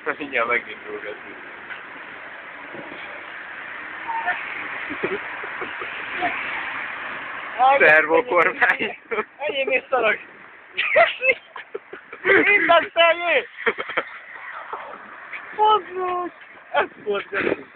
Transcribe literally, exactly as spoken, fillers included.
Mindjárt megindulgatni. Szervokormány. Enyém is szarok! Minden szeljé! Fozzuk! Ez volt,